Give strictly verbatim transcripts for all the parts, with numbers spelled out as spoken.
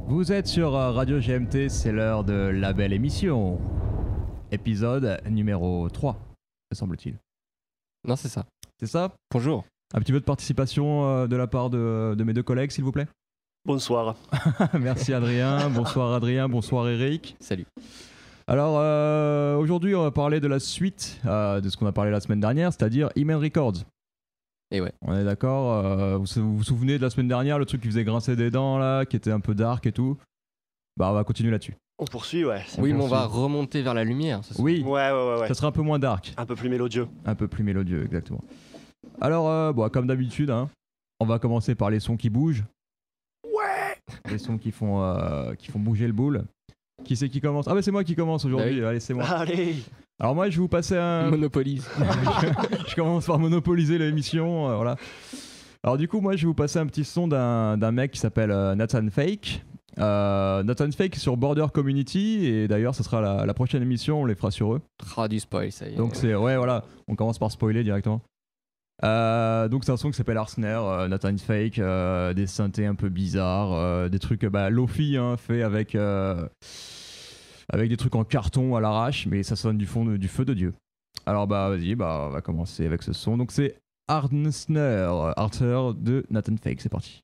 Vous êtes sur euh, Radio G M T, c'est l'heure de la belle émission. Épisode numéro trois, me semble-t-il. Non, c'est ça. C'est ça? Bonjour. Un petit peu de participation euh, de la part de, de mes deux collègues, s'il vous plaît. Bonsoir. Merci Adrien, bonsoir Adrien, bonsoir Eric. Salut. Alors euh, aujourd'hui on va parler de la suite euh, de ce qu'on a parlé la semaine dernière, c'est-à-dire Email Records. Et ouais. On est d'accord, euh, vous, vous vous souvenez de la semaine dernière, le truc qui faisait grincer des dents là, qui était un peu dark et tout. Bah on va continuer là-dessus. On poursuit, ouais. Oui, mais on poursuit. va remonter vers la lumière. Ce soir. Oui, Ouais, ouais, ouais, ouais. ça sera un peu moins dark, Un peu plus mélodieux. un peu plus mélodieux, exactement. Alors, euh, bon, comme d'habitude, hein, on va commencer par les sons qui bougent. Ouais. Les sons qui font, euh, qui font bouger le boule. Qui c'est qui commence? Ah bah c'est moi qui commence aujourd'hui, Bah oui. allez c'est moi. Allez. Alors moi je vais vous passer un... Monopolise. je commence par monopoliser l'émission, euh, voilà. Alors du coup moi je vais vous passer un petit son d'un, d'un mec qui s'appelle euh, Nathan Fake. Euh, Nathan Fake sur Border Community, et d'ailleurs ce sera la, la prochaine émission, on les fera sur eux. Ah, du spoil, ça y est. Donc c'est, ouais voilà, on commence par spoiler directement. Euh, donc c'est un son qui s'appelle Arsner, euh, Nathan Fake, euh, des synthés un peu bizarres, euh, des trucs bah, lo-fi hein, fait avec, euh, avec des trucs en carton à l'arrache, mais ça sonne du fond de- du feu de Dieu. Alors bah vas-y, bah, on va commencer avec ce son. Donc c'est Arsner, Arthur de Nathan Fake, c'est parti.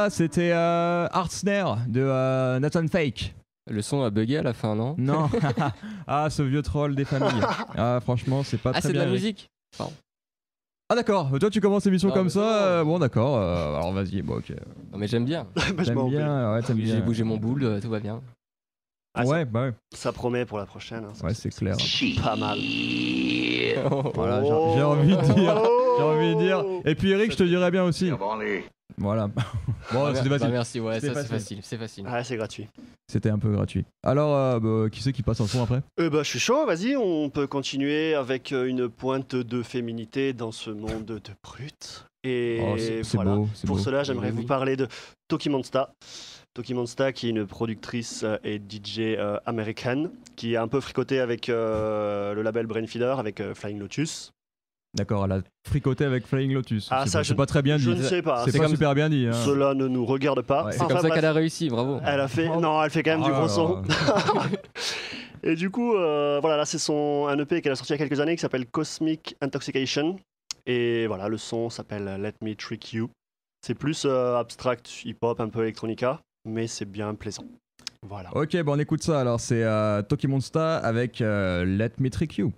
ça, c'était euh, Art Snare de euh, Nathan Fake. Le son a bugué à la fin, non? Non. Ah, ce vieux troll des familles. Ah, franchement, c'est pas Ah, très c'est de bien. la Eric. musique. Pardon. Ah, d'accord. Toi, tu commences l'émission Non, comme mais ça. non. euh, bon, d'accord. euh, alors, vas-y. Bon, ok. Non, mais j'aime bien. Bah, je T'aimes m'en vais. bien, ouais, t'aimes J'ai bien. bougé mon boule, euh, tout va bien. Ah, Ouais, bah ouais. ça, ça promet pour la prochaine. hein, ça, Ouais, c'est clair. Pas mal. Voilà, j'ai j'ai envie de dire. J'ai envie de dire. Et puis, Eric, je te dirais bien aussi. Voilà. Bon, Ah, c'était bah, facile. merci, ouais, C'était ça c'est facile. facile, c'est facile. Ah, c'est gratuit. C'était un peu gratuit. Alors, euh, bah, qui c'est qui passe en son après? Euh, bah, je suis chaud, vas-y, on peut continuer avec euh, une pointe de féminité dans ce monde de brutes. Et Oh, c'est c'est voilà. beau, c'est Pour beau. cela, j'aimerais Oui, vous oui. parler de Toki Monsta. Toki Monsta, qui est une productrice euh, et D J euh, américaine, qui a un peu fricoté avec euh, le label Brainfeeder, avec euh, Flying Lotus. D'accord, elle a fricoté avec Flying Lotus. Ah, c'est ça, pas, je- c'est pas très bien dit. Je ne sais pas. C'est c'est pas comme- super bien dit. Hein. Cela ne nous regarde pas. Ouais. C'est Enfin, comme ça bref, qu'elle a réussi, bravo. Elle a fait, non, elle fait quand même Oh du là gros là. son. Et du coup, euh, voilà, là c'est son un E P qu'elle a sorti il y a quelques années qui s'appelle Cosmic Intoxication. Et voilà, le son s'appelle Let Me Trick You. C'est plus euh, abstract, hip-hop, un peu electronica, mais c'est bien plaisant. Voilà. Ok, bon, on écoute ça. Alors, c'est euh, Toki Monsta avec euh, Let Me Trick You.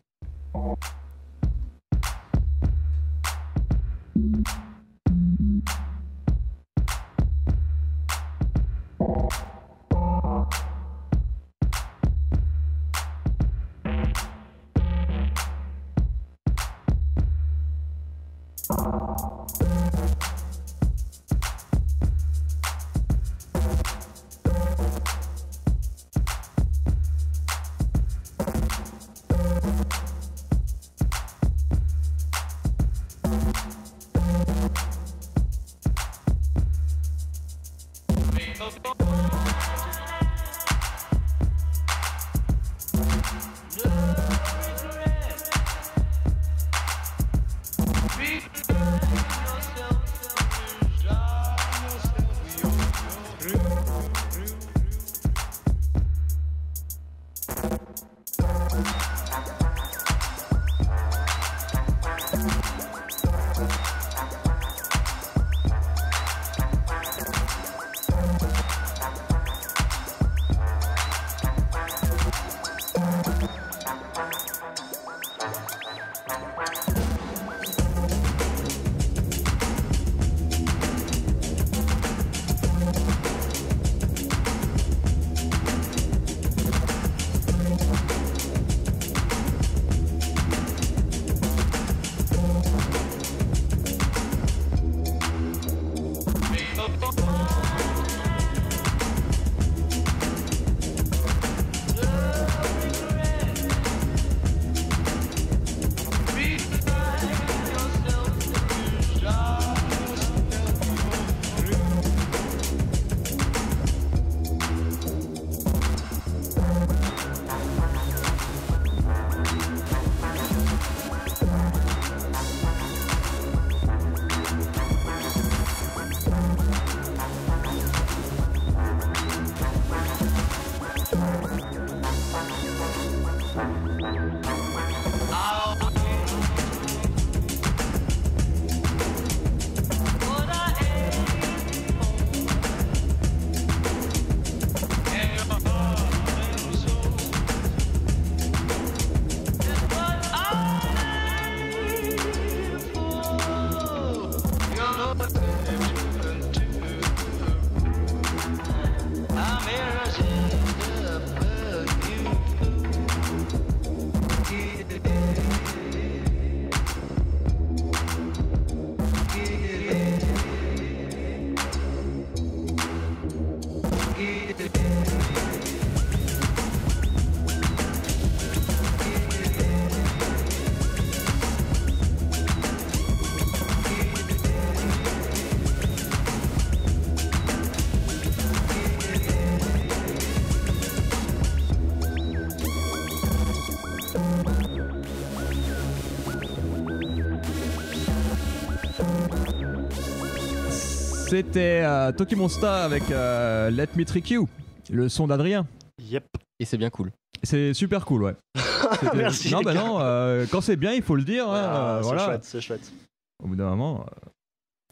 C'était euh, Toki Monsta avec euh, Let Me Trick You, le son d'Adrien. Yep. Et c'est bien cool. C'est super cool, ouais. C'était- Merci, Non, les bah gars. non, euh, quand c'est bien, il faut le dire. hein, Ah, euh, c'est voilà. chouette, c'est chouette. Au bout d'un moment. euh,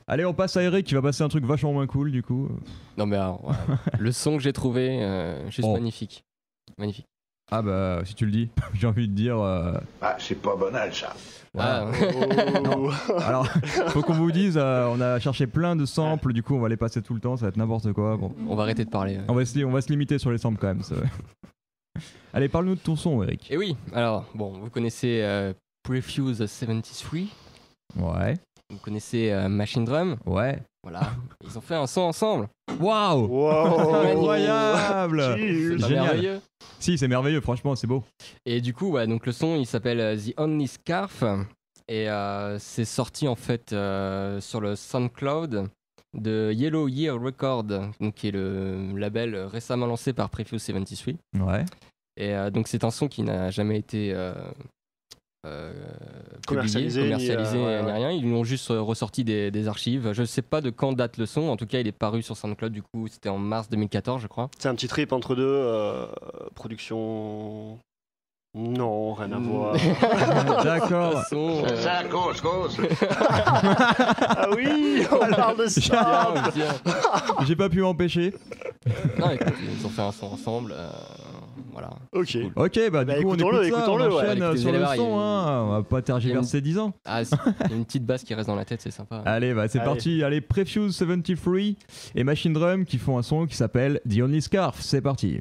Allez, on passe à Eric qui va passer un truc vachement moins cool du coup. Non mais alors, voilà. Le son que j'ai trouvé, euh, juste Oh. magnifique. Magnifique. Ah bah si tu le dis, j'ai envie de dire. euh, Ah, c'est pas banal, ça. Ah, Oh. Alors, faut qu'on vous dise, euh, on a cherché plein de samples, du coup on va les passer tout le temps, ça va être n'importe quoi. Bon, on va arrêter de parler. ouais. on va se, li- on va se limiter sur les samples quand même. ça. Allez, parle-nous de ton son, Eric. Et oui, alors, bon, vous connaissez euh, Prefuse soixante-treize, Ouais, vous connaissez euh, Machine Drum, ouais. voilà. Ils ont fait un son ensemble. Waouh, Wow. incroyable. Cheers. C'est pas Génial. merveilleux. Si, c'est merveilleux, franchement, c'est beau. Et du coup, ouais, donc le son, il s'appelle euh, The Only Scarf. Et euh, c'est sorti en fait euh, sur le SoundCloud de Yellow Year Record, donc, qui est le label récemment lancé par Prefuse soixante-treize. Ouais. Et euh, donc c'est un son qui n'a jamais été euh, euh, Commercialisé, publié, ni, commercialisé, euh, ouais, ni ouais. rien. Ils nous ont juste euh, ressorti des, des archives. Je ne sais pas de quand date le son. En tout cas, il est paru sur SoundCloud. Du coup, c'était en mars deux mille quatorze, je crois. C'est un petit trip entre deux. euh, production. Non, rien à voir. D'accord. Son, euh, Ça, cause, cause. Ah oui, on parle de ça. bien, bien. J'ai pas pu m'empêcher. Non, écoute, ils ont fait un son ensemble. euh, voilà. Ok. C'est cool. Ok, bah du Bah, coup on écoutons-le, écoute ça, on écoutons-le, ouais. enchaîne Écoutez, sur vous le allez voir, son, il y a une- hein. On va pas tergiverser dix ans. Ah, c'est- il y a une petite basse qui reste dans la tête, c'est sympa. Allez, bah c'est Allez. parti. Allez, Prefuse soixante-treize et Machine Drum qui font un son qui s'appelle The Only Scarf. C'est parti.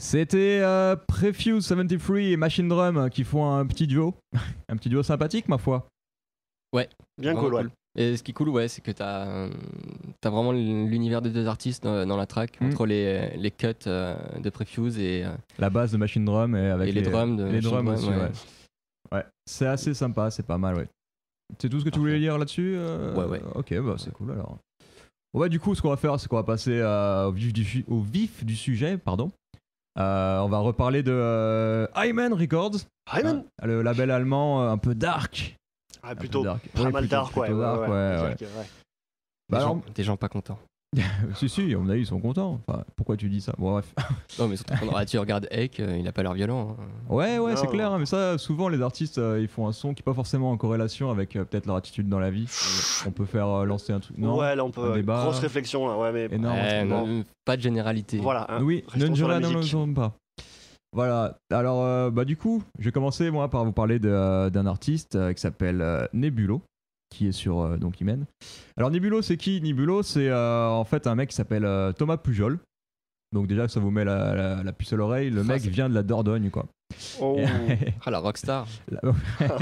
C'était euh, Prefuse soixante-treize et Machine Drum qui font un petit duo. Un petit duo sympathique, ma foi. Bien Vraiment cool, ouais. Et ce qui est cool, ouais, c'est que t'as euh, t'as vraiment l'univers des deux artistes dans, dans la track, Mm. entre les, les cuts euh, de Prefuse et, euh, La base de Machine Drum et avec et les, drums de les Machine drums Drum, aussi, ouais. Ouais, c'est assez sympa, c'est pas mal, ouais. C'est tout ce que tu voulais Parfait. dire là-dessus euh, Ouais, ouais. Ok, bah c'est cool alors. Bon, bah, du coup, ce qu'on va faire, c'est qu'on va passer euh, au, vif du, su- au vif du sujet, pardon. Euh, on va reparler de euh, Hyman Records, Hyman euh, le label allemand euh, un peu dark. ah, Un peu Plutôt dark. pas Ouais, mal plutôt- dark, ouais. plutôt ouais, dark, ouais, ouais, on va ouais. dire que, ouais. Bah des, alors- gens, des gens pas contents. si, si, on a ils sont contents. Enfin, pourquoi tu dis ça? Bon, bref. Non, mais surtout quand ah, tu regardes Eck, euh, il a pas l'air violent. hein. Ouais, ouais, c'est Non. clair, hein, mais ça, souvent, les artistes, euh, ils font un son qui n'est pas forcément en corrélation avec euh, peut-être leur attitude dans la vie. On peut faire euh, lancer un truc. Non. ouais, là on un peut. débat. Grosse réflexion là, ouais, mais. Énorme. Ouais, bon. non, pas de généralité. Voilà. hein, Oui, restons ne sur la ne- ne- musique. ne- ne- pas. Voilà, alors euh, bah, du coup, je vais commencer moi par vous parler de, euh, d'un artiste euh, qui s'appelle euh, Nebulo, qui est sur euh, donc Imen. Alors Nebulo, c'est qui? Nebulo, c'est euh, en fait un mec qui s'appelle euh, Thomas Pujol. Donc déjà, ça vous met la, la, la puce à l'oreille. Le Ah, mec c'est- vient de la Dordogne, quoi. Oh. Ah, la rockstar. La-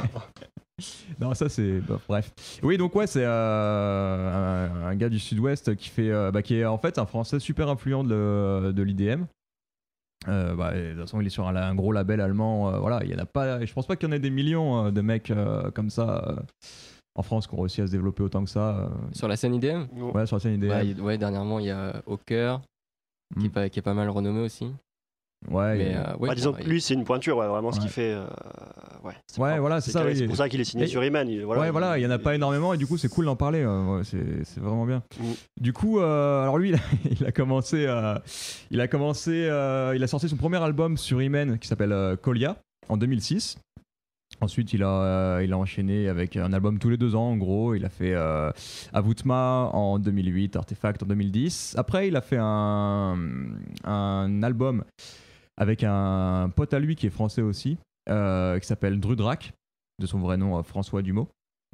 non, ça c'est. bah, bref. Oui, donc ouais, c'est euh, un, un gars du sud-ouest qui, fait, euh, bah, qui est en fait un français super influent de, de l'I D M. Euh, bah, et de toute façon, il est sur un, un gros label allemand. euh, voilà, il y en a pas. Je pense pas qu'il y en ait des millions euh, de mecs euh, comme ça euh, en France qui ont réussi à se développer autant que ça. euh, Sur la scène I D M ouais, sur la scène I D M. ouais, il- ouais, dernièrement, il y a Hawker, qui, est Mm. pas, qui est pas mal renommé aussi. Ouais, Mais il- euh, ouais, Bah, disons bon, que lui, c'est une pointure, ouais, vraiment ce Ouais. qu'il fait. euh, ouais, c'est Ouais, pas- voilà, c'est ça, carré, oui. C'est pour ça qu'il est signé Et- sur Iman. il- Voilà, ouais, voilà, il y en a pas énormément et du coup, c'est cool d'en parler. euh, ouais, c'est, c'est vraiment bien. Mm. Du coup, euh, alors lui, il a, il a commencé, euh, il a commencé, euh, il a sorti son premier album sur Imen qui s'appelle euh, Kolia en deux mille six. Ensuite, il a, euh, il a enchaîné avec un album tous les deux ans, en gros. Il a fait euh, Avutma en deux mille huit, Artefact en deux mille dix. Après, il a fait un, un album avec un pote à lui qui est français aussi, euh, qui s'appelle Drudrac, de son vrai nom euh, François Dumont.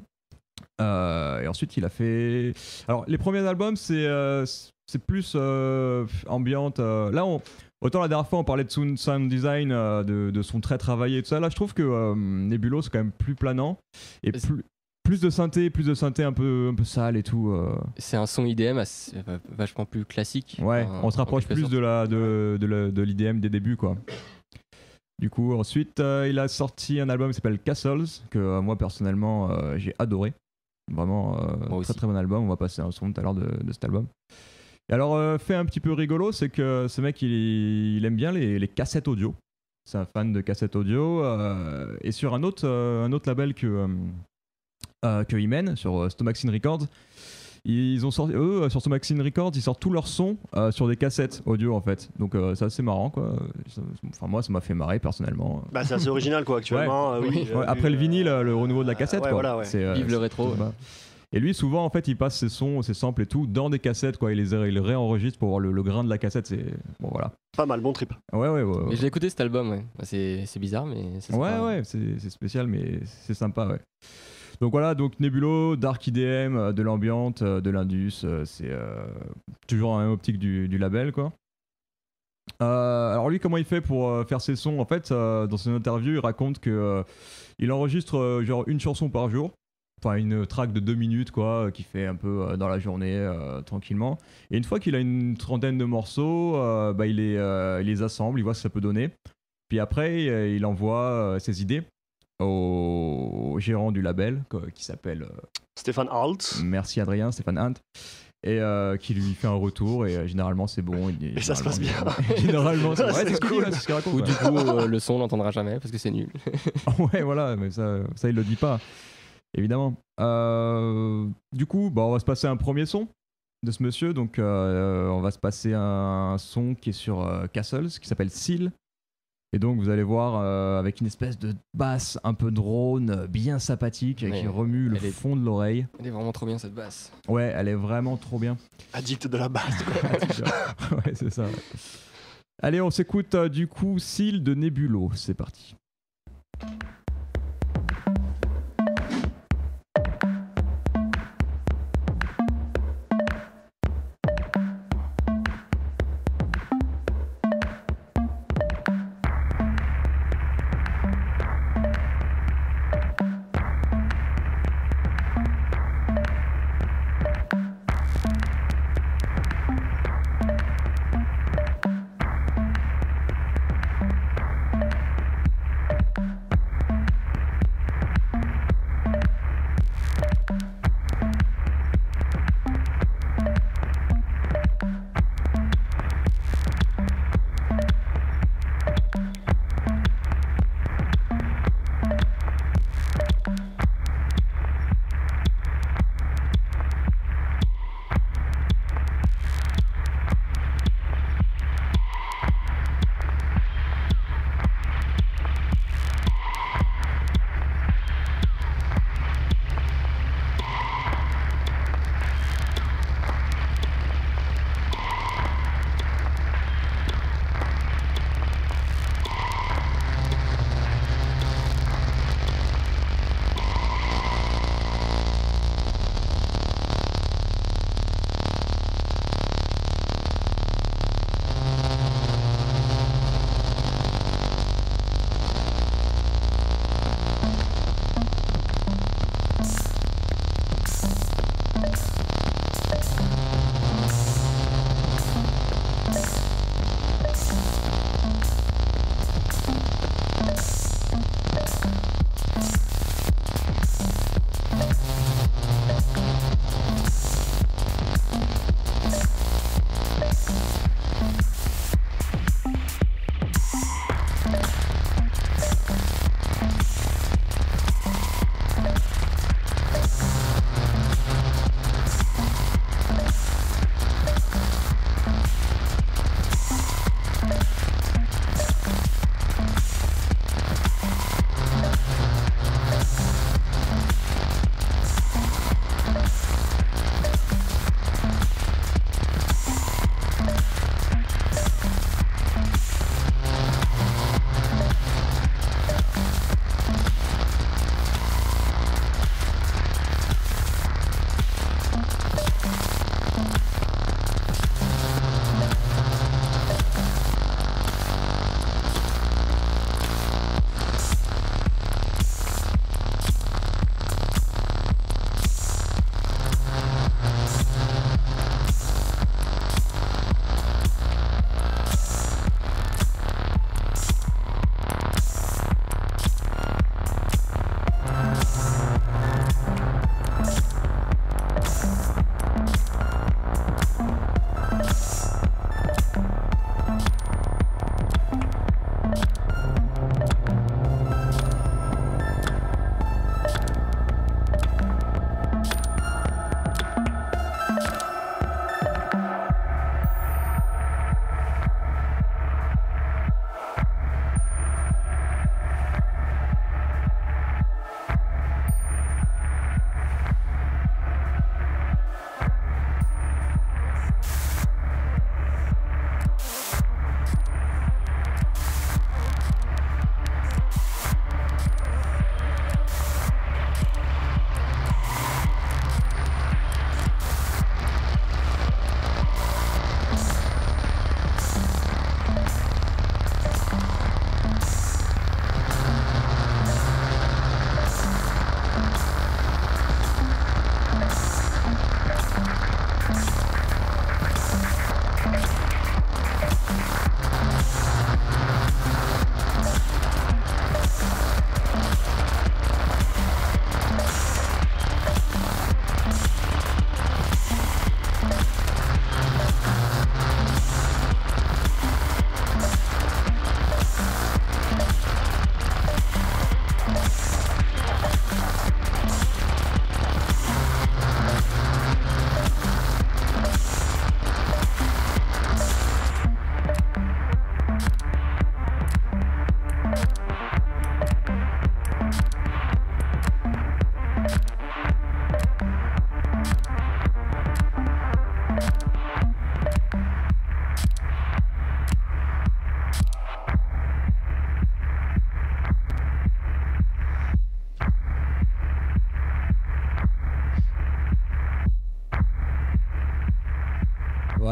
Euh, et ensuite, il a fait. Alors, les premiers albums, c'est euh, c'est plus euh, ambiante. euh, Là, on... autant la dernière fois, on parlait de sound, sound design, euh, de, de son très travaillé et tout ça. Là, je trouve que euh, Nebulo, c'est quand même plus planant et C'est- plus, plus de synthé, plus de synthé un peu, un peu sale et tout. euh. c'est un son I D M assez- euh, vachement plus classique. Ouais, en- on se en rapproche quelque plus sorte. de la de, de, la- de l'I D M des débuts, quoi. Du coup, ensuite, euh, il a sorti un album qui s'appelle Castles, que euh, moi personnellement euh, j'ai adoré. Vraiment, euh, Moi très aussi. très bon album. On va passer un son tout à l'heure de, de cet album. Et alors, euh, fait un petit peu rigolo, c'est que ce mec il, il aime bien les, les cassettes audio. C'est un fan de cassettes audio. euh, et sur un autre, euh, un autre label que, euh, euh, que Imen, sur euh, Stomaxine Records, ils ont sorti, eux, euh, sur Stomaxine Records, ils sortent tous leurs sons euh, sur des cassettes audio en fait. Donc euh, c'est assez marrant, quoi. Ça- Enfin, moi, ça m'a fait marrer personnellement. Bah, c'est assez original, quoi, actuellement. euh, oui, Oui. euh, Ouais, après le euh, vinyle, le renouveau de la cassette, ouais, quoi. voilà, ouais. C'est, euh, Vive le c'est- rétro, c'est ouais. pas- Et lui, souvent, en fait, il passe ses sons, ses samples et tout dans des cassettes, quoi. Il les, il les réenregistre pour voir le, le grain de la cassette. C'est bon, voilà. Pas mal, bon trip. Ouais, ouais, ouais. ouais. Mais j'ai écouté cet album, ouais. Bah, C'est c'est bizarre, mais c'est Ouais, sympa. ouais, c'est c'est spécial, mais c'est sympa, ouais. Donc voilà, donc Nebulo, Dark I D M, euh, de l'ambiante, euh, de l'indus, euh, c'est euh, toujours dans la même optique du, du label, quoi. Euh, alors lui, comment il fait pour euh, faire ses sons? En fait, euh, dans son interview, il raconte que euh, il enregistre euh, genre une chanson par jour. Enfin, une track de deux minutes, quoi, euh, qui fait un peu euh, dans la journée, euh, tranquillement. Et une fois qu'il a une trentaine de morceaux, euh, bah, il, les, euh, il les assemble, il voit ce que ça peut donner. Puis après, euh, il envoie euh, ses idées au, au gérant du label, quoi, qui s'appelle, euh, Stéphane Alt. merci Adrien, Stéphane Hunt, et euh, qui lui fait un retour, et euh, généralement c'est bon. il- Et ça se passe généralement, généralement, c'est, ouais, C'est c'est ce qu'il dit, cool. là, c'est ce qu'il raconte. Ou ouais. du coup, euh, le son, on l'entendra jamais parce que c'est nul. Ouais, voilà, mais ça, ça il le dit pas, évidemment. Euh, du coup, bah, on va se passer un premier son de ce monsieur. Donc, euh, on va se passer un son qui est sur euh, Castles, qui s'appelle Seal. Et donc, vous allez voir euh, avec une espèce de basse un peu drone, euh, bien sympathique, Ouais, qui remue le elle est- fond de l'oreille. Elle est vraiment trop bien cette basse. Ouais, elle est vraiment trop bien. Addict de la basse. Ouais, c'est ça. Ouais. Allez, on s'écoute euh, du coup Seal de Nebulo. C'est parti. Thank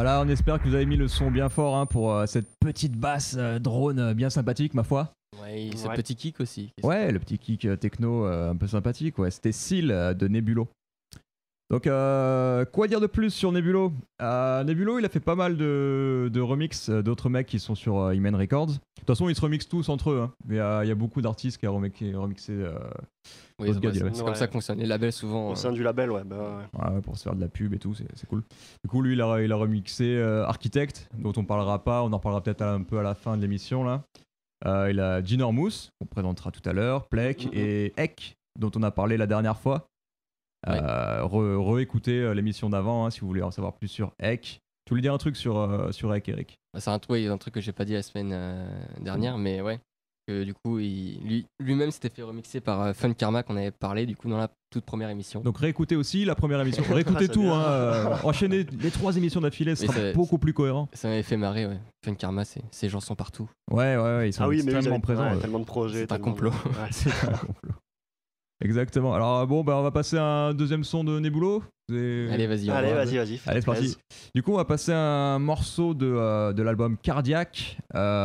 Voilà, on espère que vous avez mis le son bien fort hein, pour euh, cette petite basse euh, drone euh, bien sympathique, ma foi. Ouais, ce Ouais. petit kick aussi. Ouais, le petit kick euh, techno euh, un peu sympathique. Ouais, c'était Seal euh, de Nebulo. Donc, euh, quoi dire de plus sur Nebulo euh, Nebulo, il a fait pas mal de, de remix euh, d'autres mecs qui sont sur euh, Hymen Records. De toute façon, ils se remixent tous entre eux. Hein. Il y, a- il y a beaucoup d'artistes qui ont remixé. remixé euh, Oui, Votre c'est, gars, c'est ouais. comme Ouais. ça que fonctionnent les labels souvent. Au euh, sein du label, ouais. Bah, ouais. ouais, pour se faire de la pub et tout, c'est, c'est cool. Du coup, lui, il a, il a remixé euh, Architect, dont on parlera pas. On en parlera peut-être un peu à la fin de l'émission là. Euh, il a Ginormous, qu'on présentera tout à l'heure, Plek Mhm. et Ek, dont on a parlé la dernière fois. Ouais. Euh, re- Re-écoutez euh, l'émission d'avant hein, si vous voulez en savoir plus sur Ek. Tu voulais dire un truc sur, euh, sur Ek, Eric? C'est un, oui, un truc que j'ai pas dit la semaine euh, dernière, mais ouais. Que, du coup, il, lui, lui-même s'était fait remixer par euh, Fun Karma qu'on avait parlé du coup dans la toute première émission. Donc réécoutez aussi la première émission. Réécoutez Ça tout. bien. Hein, euh, enchaînez les trois émissions d'affilée, ce Mais sera ça- beaucoup plus cohérent. Ça m'avait fait marrer, ouais. Fun Karma, c'est, ces gens sont partout. Ouais, ouais, ouais, ils sont Ah oui, mais oui, extrêmement ils avaient- présents. ouais, euh. tellement de projets. C'est un tellement de- complot. Ouais. C'est un complot. Exactement. Alors bon, bah, on va passer à un deuxième son de Nebulo. Vous- Allez, vas-y. on Allez, va- vas-y, vas-y. Allez, c'est parti. Plaise. Du coup, on va passer à un morceau de, euh, de l'album Cardiac,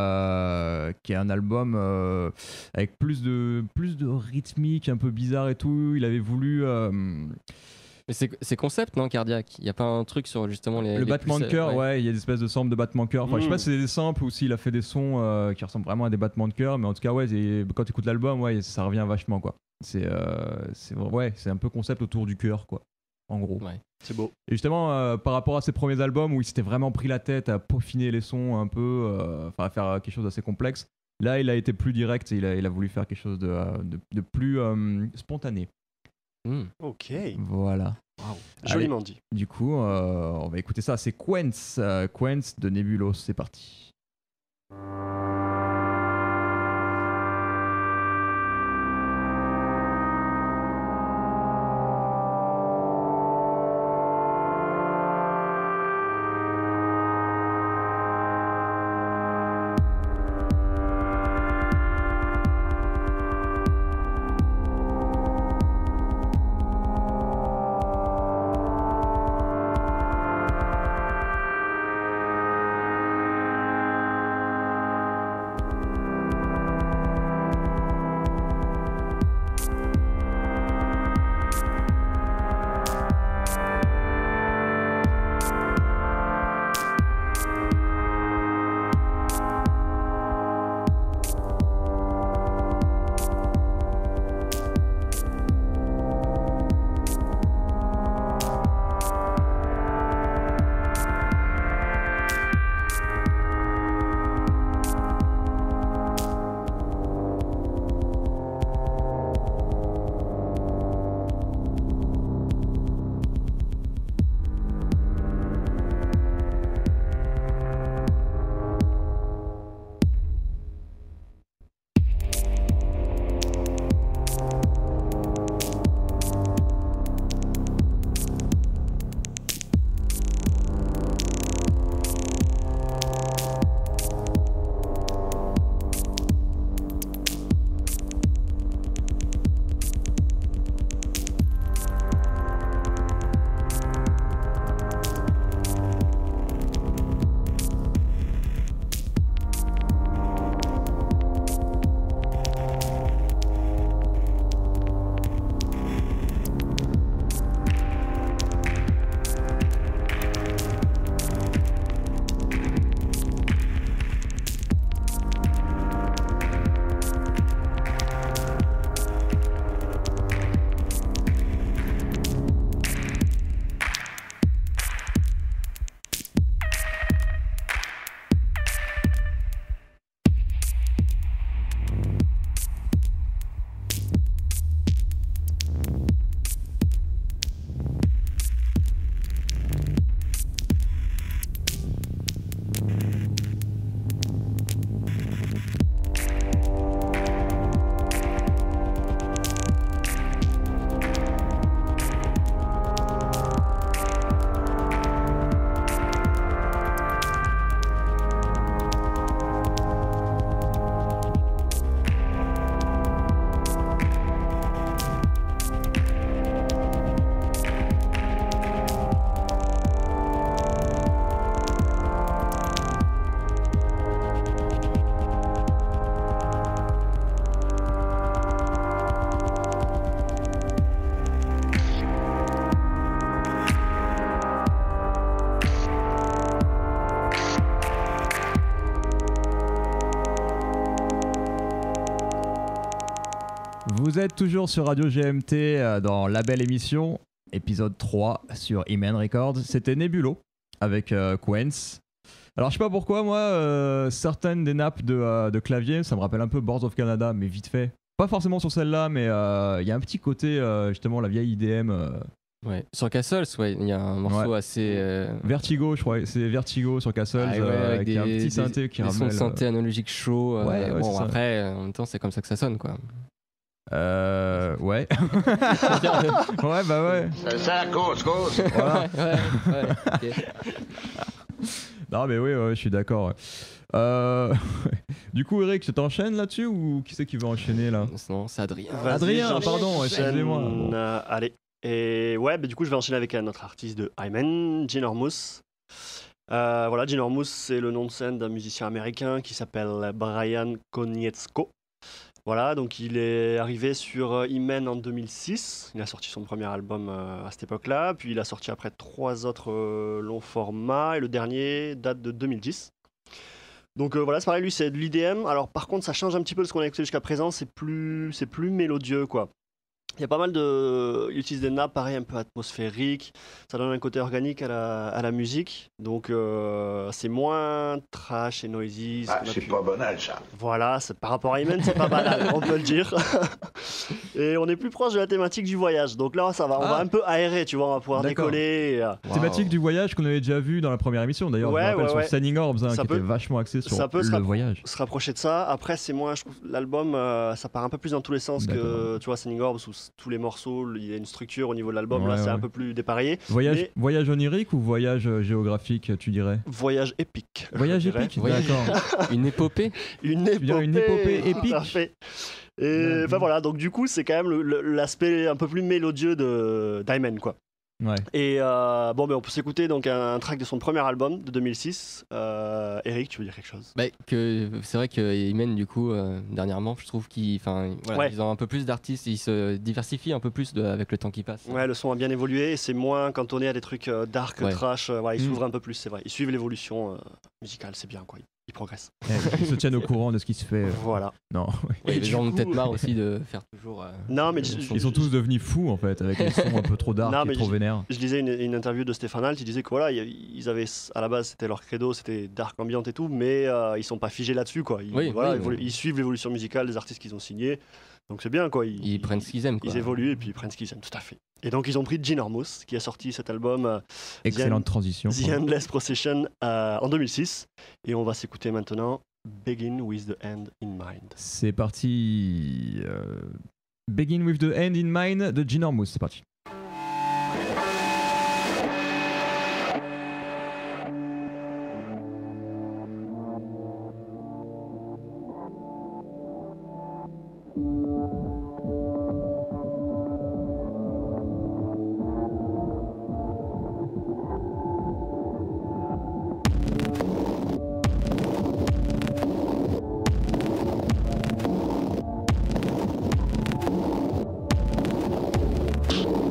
euh, qui est un album euh, avec plus de, plus de rythmique, un peu bizarre et tout. Il avait voulu euh, Mais c'est, c'est concept, non, cardiaque. Il y a pas un truc sur justement les. le les battement plus, de euh, cœur. ouais. Ouais, il y a des espèces de samples de battement de cœur. Enfin, je sais Mm. pas si c'est des samples ou s'il a fait des sons euh, qui ressemblent vraiment à des battements de cœur, mais en tout cas, ouais, c'est- quand tu écoutes l'album, ouais, ça revient vachement, quoi. C'est, euh, c'est, ouais, c'est un peu concept autour du cœur, quoi. En gros. Ouais. C'est beau. Et justement, euh, par rapport à ses premiers albums où il s'était vraiment pris la tête à peaufiner les sons un peu, euh, enfin à faire quelque chose d'assez complexe, là il a été plus direct et il a, il a voulu faire quelque chose de, euh, de, de plus euh, spontané. Hmm. Ok. Voilà. Joliment dit. Du coup, euh, on va écouter ça. C'est Quenz, euh, Quenz de Nebulos. C'est parti. Thank Vous êtes toujours sur Radio G M T euh, dans la belle émission, épisode trois sur Iman Records. C'était Nebulo avec euh, Quens. Alors je sais pas pourquoi moi, euh, certaines des nappes de, euh, de clavier, ça me rappelle un peu Boards of Canada, mais vite fait. Pas forcément sur celle-là, mais il euh, y a un petit côté, euh, justement, la vieille I D M. Euh... Ouais. Sur Castles, ouais, il y a un morceau Ouais. assez... Euh... Vertigo, je crois, c'est Vertigo sur Castles, Ah ouais, euh, avec avec des, un petit des- synthé qui des sons de ramène. synthé analogique chaud. euh, Ouais, ouais, bon, c'est ça. après, en même temps, c'est comme ça que ça sonne, quoi. Euh. Ouais. ouais, bah ouais. C'est ça, cause, cause. Voilà. ouais, ouais, ok. Non, mais oui, ouais, je suis d'accord. ouais. Euh... du coup, Eric, tu t'enchaînes là-dessus ou qui c'est qui veut enchaîner là? Non, c'est Adrien. Vas-y, Adrien, j'enchaîne. pardon, excusez-moi. Bon. Euh, allez. Et ouais, bah, du coup, je vais enchaîner avec un autre artiste de Hyman, Ginormous. Euh, voilà, Ginormous, c'est le nom de scène d'un musicien américain qui s'appelle Brian Konietzko. Voilà, donc il est arrivé sur euh, Hyman en deux mille six. Il a sorti son premier album euh, à cette époque-là. Puis il a sorti après trois autres euh, longs formats. Et le dernier date de deux mille dix. Donc euh, voilà, c'est pareil, lui c'est de l'I D M. Alors par contre, ça change un petit peu de ce qu'on a écouté jusqu'à présent. C'est plus, c'est plus mélodieux, quoi. Il y a pas mal de... Il utilise des nappes, pareil, un peu atmosphériques. Ça donne un côté organique à la, à la musique. Donc, euh, c'est moins trash et noisy. ce Ah, qu'on a c'est pu- pas banal, ça. Voilà, c'est- par rapport à Hyman, c'est pas banal, on peut le dire. Et on est plus proche de la thématique du voyage. Donc là, ça va, on Ah. va un peu aérer, tu vois, on va pouvoir D'accord. décoller. et, euh, Wow. Thématique du voyage qu'on avait déjà vu dans la première émission d'ailleurs. Ouais, je me rappelle ouais, sur ouais. Standing Orbs, hein, Ça qui peut- était vachement axé sur ça peut se le rappro- voyage. se rapprocher de ça. Après, c'est moins, je trouve, l'album, euh, ça part un peu plus dans tous les sens que, D'accord. tu vois, Sending Orbs, où s- tous les morceaux, il y a une structure au niveau de l'album. là, Ouais, c'est un ouais. peu plus dépareillé. Voyage, Mais- voyage onirique ou voyage euh, géographique, tu dirais? Voyage épique. je Voyage dirais. épique, Voyage- d'accord. Une épopée. Une veux épopée, dire une épopée tout à épique. fait. Et Mhm. enfin voilà, donc du coup, c'est quand même le- le- l'aspect un peu plus mélodieux de Diamond, quoi. Ouais. Et euh, bon, ben on peut s'écouter donc un, un track de son premier album de deux mille six. Euh, Eric, tu veux dire quelque chose? Bah, que c'est vrai que Imen, du coup, euh, dernièrement, je trouve qu'ils, enfin, voilà, Ouais. ils ont un peu plus d'artistes, ils se diversifient un peu plus de- avec le temps qui passe. Ouais, le son a bien évolué et c'est moins cantonné à des trucs euh, dark, Ouais. trash. euh, voilà, ils Mm. s'ouvrent un peu plus, c'est vrai. Ils suivent l'évolution euh, musicale, c'est bien, quoi. Ils, ils progressent. Eh, Ils se tiennent au courant de ce qui se fait. euh, Voilà. Non. Et Et les du gens ont coup- peut-être marre aussi de faire toujours. euh, Non, mais le je- son- Ils sont tous devenus fous en fait, avec les sons un peu trop dark Non, et mais trop je- vénères. Je lisais une, une interview de Stéphane Alt, il disait que voilà, ils ils avaient à la base c'était leur credo, c'était dark ambient et tout, mais euh, ils sont pas figés là-dessus, quoi. Ils, Oui, voilà, oui, ils, volu- oui. ils suivent l'évolution musicale des artistes qu'ils ont signés, donc c'est bien, quoi. Ils, Ils prennent ce qu'ils aiment, quoi. Ils évoluent et puis ils prennent ce qu'ils aiment, tout à fait. Et donc ils ont pris Ginormous qui a sorti cet album euh, Excellente transition. The Endless Procession euh, en deux mille six, et on va s'écouter maintenant Begin with the End in Mind. C'est parti. euh, Begin with the End in Mind de Ginormous, c'est parti. Begin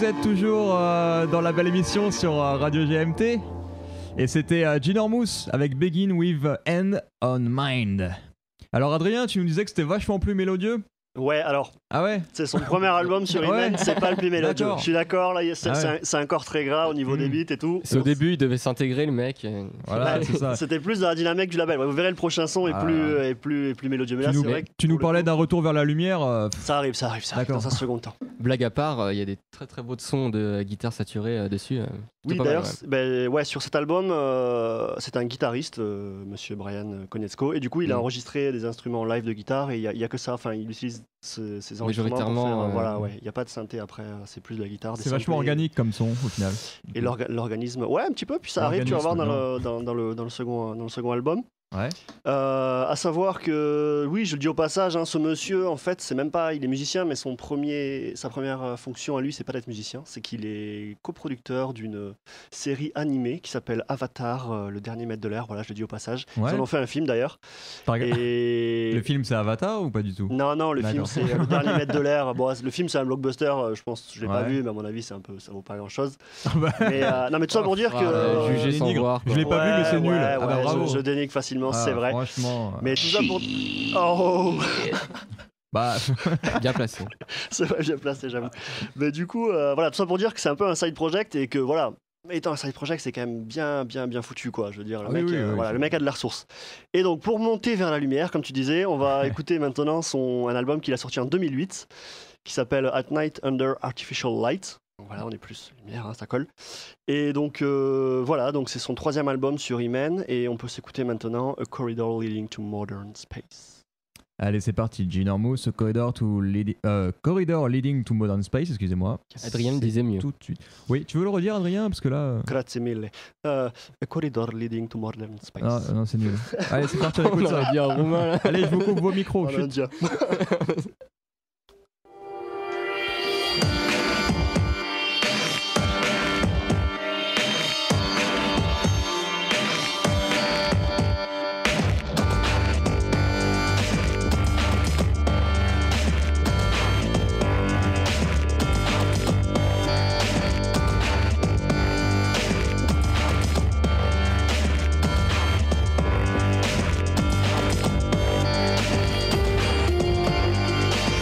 vous êtes toujours euh, dans la belle émission sur euh, Radio G M T. Et c'était euh, Ginormous avec Begin with End on Mind. Alors Adrien, tu nous disais que c'était vachement plus mélodieux. Ouais, alors, Ah ouais c'est son premier album sur Ouais. Iman, c'est pas le plus mélodieux. D'accord. Je suis d'accord, là, c'est Ah ouais. c'est un, c'est un corps très gras au niveau Mm. des beats et tout. C'est au début, il devait s'intégrer le mec. et- Voilà, Ouais, c'est ça. C'était plus dans la dynamique du label. Ouais, vous verrez, le prochain son est, Ah. plus, est, plus, est plus mélodieux. Mais Tu là, nous, c'est vrai que tu nous pour le parlais coup, d'un retour vers la lumière. euh, pff, Ça arrive, ça arrive, ça arrive D'accord. dans un second temps. Blague à part, euh, il y a des très très beaux sons de guitare saturée euh, dessus. euh, Oui, plutôt pas mal, d'ailleurs, ouais. c'est- ben, ouais, sur cet album, euh, c'est un guitariste, euh, monsieur Brian Konietzko, et du coup, il a Mm. enregistré des instruments live de guitare, et il n'y a, a que ça. Enfin, il utilise ce- ces enregistrements pour Majoritairement, faire. euh, Voilà, ouais. Il n'y a pas de synthé après, euh, c'est plus de la guitare. des c'est vachement samplés. organique comme son au final. Et l'orga- l'organisme, ouais, un petit peu. Puis ça arrive, tu vas voir dans le, dans, dans le, dans le second, dans le second album. Ouais. Euh, à savoir que, oui, je le dis au passage, hein, ce monsieur, en fait, c'est même pas, il est musicien, mais son premier, sa première euh, fonction à lui, c'est pas d'être musicien, c'est qu'il est coproducteur d'une série animée qui s'appelle Avatar, euh, le dernier maître de l'air. Voilà, je le dis au passage. Ouais. Ils en ont fait un film d'ailleurs. T'as regardé- Et Le film c'est Avatar ou pas du tout? non, non, le film D'accord. c'est euh, le dernier maître de l'air. Bon, le film c'est un blockbuster, euh, je pense, je l'ai pas Ouais. vu, mais à mon avis, c'est un peu, ça vaut pas grand chose. Ah bah, Mais euh, non, mais tout ça pour dire que. Ah, euh, je juger sans dénigre. voir. quoi. Je l'ai pas vu, mais c'est Ouais, nul. ouais, Ah bah, ouais, bravo. je, je dénigre facilement, ah, c'est vrai. Franchement. euh, Mais tout ça pour. Oh, Bah, Bien placé. c'est vrai, bien placé, j'avoue. Mais du coup, euh, voilà, tout ça pour dire que c'est un peu un side project et que voilà. Mais étant un side project, c'est quand même bien, bien, bien foutu, quoi. Je veux dire, le, Ah oui, mec, oui, euh, oui, voilà, je- le mec a de la ressource. Et donc, pour monter vers la lumière, comme tu disais, on va écouter maintenant son, un album qu'il a sorti en deux mille huit, qui s'appelle At Night Under Artificial Light. Donc voilà, on est plus lumière, hein, ça colle. Et donc, euh, voilà, donc c'est son troisième album sur Iman, et on peut s'écouter maintenant A Corridor Leading to Modern Space. allez, c'est parti. Ginormous, corridor, to leadi- euh, corridor leading to modern space, excusez-moi. Adrien le C'est disait mieux. Tout de suite. Oui, tu veux le redire, Adrien? Parce que là. euh, Grazie mille. Euh, A Corridor Leading to Modern Space. Ah, non, c'est nul. Allez, c'est parti, on On écoute ça. aurait dit un roumain là. Allez, je vous coupe vos micros. En chut. indien. Thank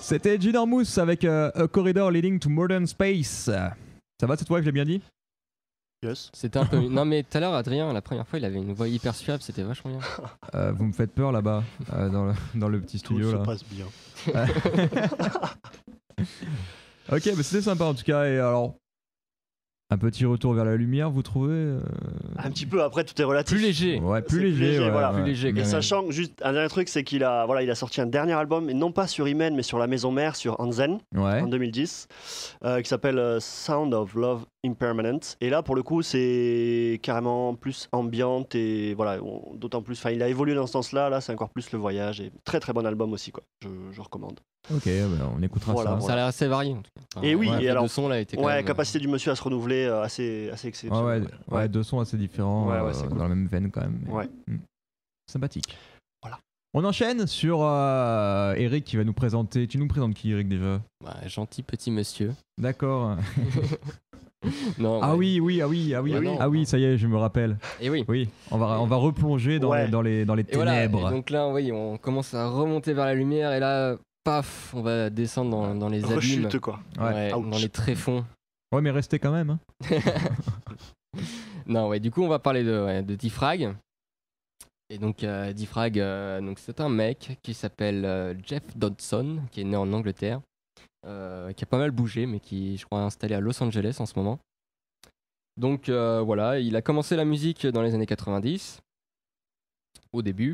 C'était Ginormous avec euh, A Corridor Leading to Modern Space. Ça va cette fois, je l'ai bien dit? Yes. C'était un peu. Non, mais tout à l'heure, Adrien, la première fois, il avait une voix hyper suave, c'était vachement bien. euh, Vous me faites peur là-bas, euh, dans, le, dans le petit studio. Tout là. se passe bien. Ok, bah c'était sympa en tout cas. Et alors, un petit retour vers la lumière, vous trouvez euh... Un petit peu, après tout est relatif. Plus léger. Ouais, plus C'est léger. plus léger, ouais, voilà. ouais. Plus léger, Et Ouais. sachant que juste un dernier truc, c'est qu'il a, voilà, il a sorti un dernier album, et non pas sur Imen, mais sur la maison mère, sur Anzen, Ouais. en deux mille dix, euh, qui s'appelle euh, Sound of Love Impermanent. Et là, pour le coup, c'est carrément plus ambiante et voilà, on- d'autant plus. Enfin, il a évolué dans ce sens-là. Là, c'est encore plus le voyage et très très bon album aussi, quoi. Je, je recommande. Ok, bah, on écoutera Voilà, ça. Ça a l'air assez varié en tout cas. Enfin, Et oui, ouais, et les alors- deux sons là étaient quand Ouais, même, capacité du monsieur à se renouveler, euh, assez, assez Ouais, exceptionnelle. ouais, ouais, deux sons assez différents, Ouais, ouais, euh, c'est cool. dans la même veine quand même. mais- Ouais. Hmm. Sympathique. Voilà. On enchaîne sur euh, Eric qui va nous présenter. Tu nous présentes qui, Eric, déjà? Ouais, gentil petit monsieur. D'accord. Non, Ah ouais. oui, oui, ah oui, ah oui, Ah non. ah oui, ça y est, je me rappelle. Et oui. Oui, on va, on va replonger dans, Ouais. les, dans, les, dans les Et voilà. Et ténèbres. donc là, oui, on commence à remonter vers la lumière et là, paf, on va descendre dans, dans les abîmes. Rechute, quoi. Ouais. Ouais, Ouch. dans les tréfonds. Ouais, mais restez quand même. Hein. Non, ouais, du coup, on va parler de, ouais, de Defrag. Et donc, euh, Defrag, euh, donc c'est un mec qui s'appelle euh, Jeff Dodson, qui est né en Angleterre, euh, qui a pas mal bougé, mais qui, je crois, est installé à Los Angeles en ce moment. Donc, euh, voilà, il a commencé la musique dans les années quatre-vingt-dix, au début.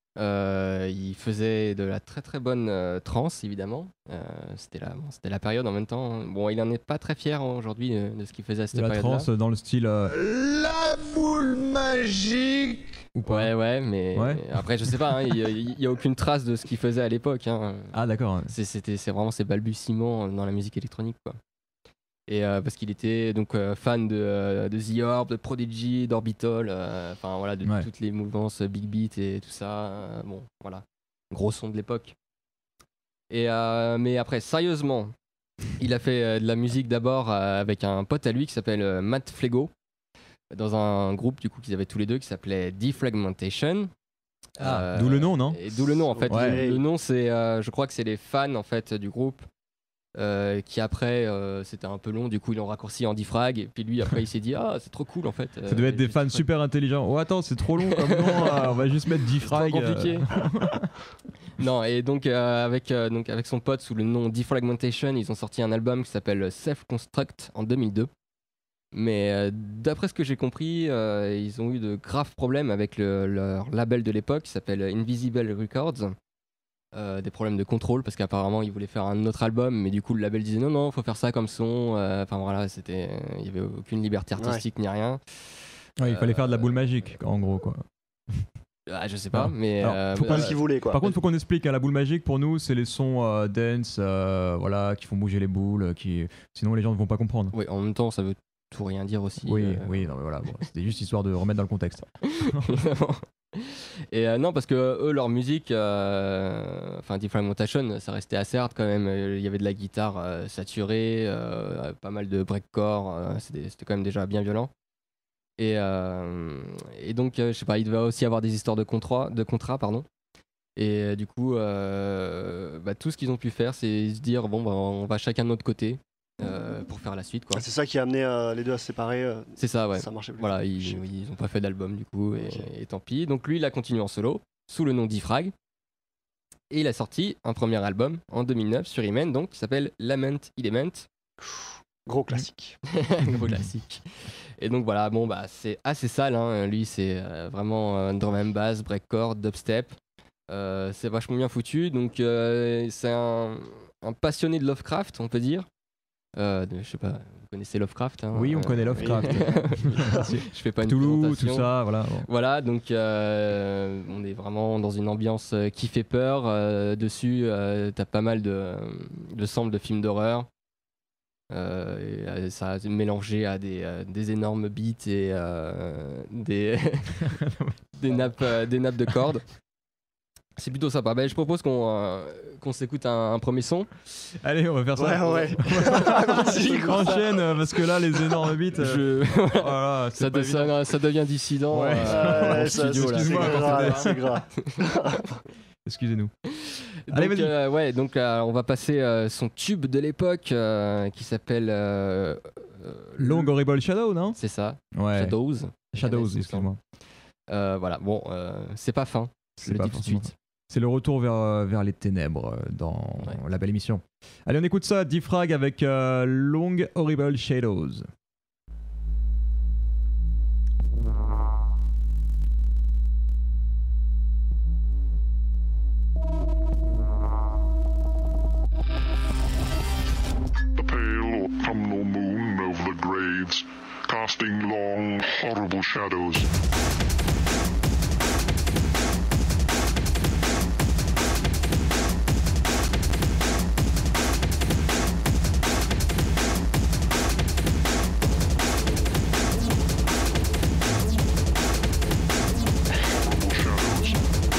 Euh, il faisait de la très très bonne euh, trance, évidemment. Euh, c'était, la, bon, c'était la période en même temps. Bon, il en est pas très fier hein, aujourd'hui euh, de ce qu'il faisait à cette De la période-là. trance dans le style. euh, La boule magique. ou pas. Ouais, ouais, mais Ouais. après, je sais pas, hein, il n'y a aucune trace de ce qu'il faisait à l'époque. Hein. Ah, d'accord. C'est, c'était, c'est vraiment ses balbutiements dans la musique électronique, quoi. Et euh, parce qu'il était donc euh, fan de, euh, de The Orb, de Prodigy, d'Orbital, euh, enfin voilà, de Ouais. toutes les mouvances Big Beat et tout ça. euh, bon, voilà, gros son de l'époque. Et euh, mais après, sérieusement, il a fait euh, de la musique d'abord euh, avec un pote à lui qui s'appelle euh, Matt Flego, dans un groupe du coup qu'ils avaient tous les deux qui s'appelait Defragmentation. Ah, Euh, d'où le nom, non? Et d'où le nom en fait. Ouais. Le, le nom c'est, euh, je crois que c'est les fans en fait du groupe. Euh, qui après euh, c'était un peu long, du coup ils l'ont raccourci en Defrag et puis lui après il s'est dit ah c'est trop cool en fait. Ça devait être des juste fans Defrag. super intelligents. Oh, attends, c'est trop long comme nom. là. On va juste mettre C'est trop Defrag. euh. compliqué. Non, et donc, euh, avec, euh, donc avec son pote sous le nom Defragmentation, ils ont sorti un album qui s'appelle Self Construct en deux mille deux. Mais euh, d'après ce que j'ai compris, euh, ils ont eu de graves problèmes avec le- leur label de l'époque qui s'appelle Invisible Records. Euh, des problèmes de contrôle parce qu'apparemment ils voulaient faire un autre album, mais du coup le label disait non, non, faut faire ça comme son. Euh, Enfin voilà, c'était, il y avait aucune liberté artistique ni rien. Ouais, il fallait Euh, faire de la boule magique, en gros, quoi. Ah, je sais pas, Alors, mais. alors, euh, faut Pas pas ce qu'il voulait, quoi. Par contre, faut qu'on explique, hein, la boule magique pour nous, c'est les sons euh, dance, euh, voilà, qui font bouger les boules, euh, qui, sinon les gens ne vont pas comprendre. Oui, en même temps, ça veut tout rien dire aussi. Oui, euh, oui, non, mais voilà, bon, c'était juste histoire de remettre dans le contexte. évidemment. Et euh, non, parce que eux, leur musique, euh, enfin, Defragmentation, ça restait assez hard quand même. Il y avait de la guitare euh, saturée, euh, pas mal de breakcore, euh, c'était, c'était quand même déjà bien violent. Et, euh, et donc, euh, je sais pas, il devait aussi avoir des histoires de contrat, de contrat pardon. Et euh, du coup, euh, bah, tout ce qu'ils ont pu faire, c'est se dire bon, bah, on va chacun de notre côté euh, pour faire la suite, quoi. C'est ça qui a amené euh, les deux à se séparer. euh, C'est ça, ouais. Ça marchait plus. Voilà, ils, Shit. ils ont pas fait d'album du coup, et, Ok. et tant pis. Donc lui, il a continué en solo, sous le nom Defrag. Et il a sorti un premier album en deux mille neuf sur Imen, donc qui s'appelle Lament Element. Gros classique. Gros classique. Et donc voilà, bon bah c'est assez sale, hein. Lui c'est euh, vraiment euh, drum and bass, breakcore, dubstep. Euh, c'est vachement bien foutu, donc euh, c'est un, un passionné de Lovecraft, on peut dire. Euh, de- je sais pas, vous connaissez Lovecraft hein, Oui, on euh, connaît Lovecraft. Je fais pas une Toulouse, tout présentation. ça, voilà. bon. Voilà, donc euh, on est vraiment dans une ambiance euh, qui fait peur. Euh, dessus, euh, t'as pas mal de, de samples de films d'horreur. Euh, et, euh, ça a mélangé à des, euh, des énormes beats et euh, des, des, nappes, euh, des nappes de cordes. C'est plutôt sympa. Ben, je propose qu'on euh, qu'on s'écoute un, un premier son. Allez, on va faire Ouais, ça. ouais. Vas-y, enchaîne, euh, parce que là, les énormes beats, euh, Je- voilà, c'est ça, pas de- évident. ça, ça devient dissident Ouais. euh, Ouais, en ça, studio, c'est là. excuse-moi, c'est quand gras, c'était- c'est gras. Excusez-nous. Allez, Donc, vas-y. euh, ouais, donc euh, on va passer euh, son tube de l'époque euh, qui s'appelle. euh, euh, Long Horrible Shadow, non? C'est ça, Ouais. Shadows. Shadows, il me excuse-moi. Euh, voilà, bon, euh, c'est pas fin. Je C'est le pas dis tout de forcément suite. C'est le retour vers, euh, vers les ténèbres euh, dans Ouais. la belle émission. Allez, on écoute ça, Diffrag avec euh, Long Horrible Shadows. The pale autumnal moon over the graves, casting long, horrible shadows. Horrible shadows.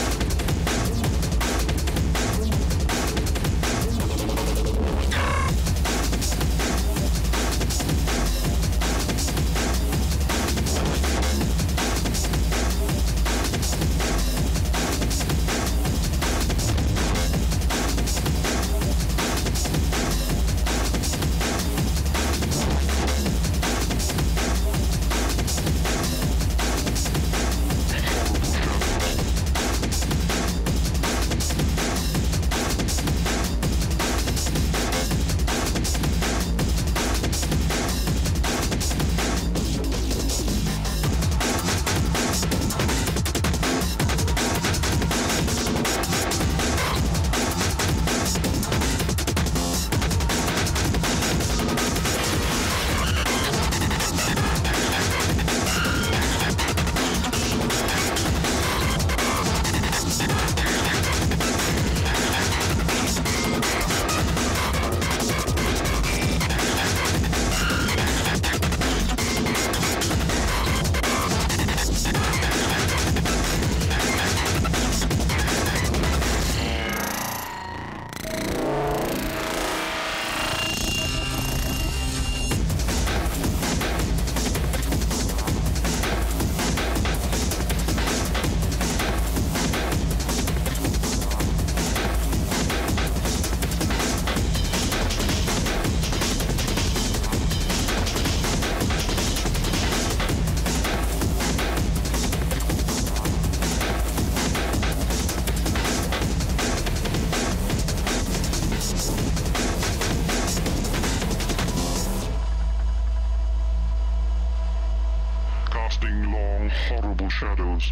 Casting long, horrible shadows.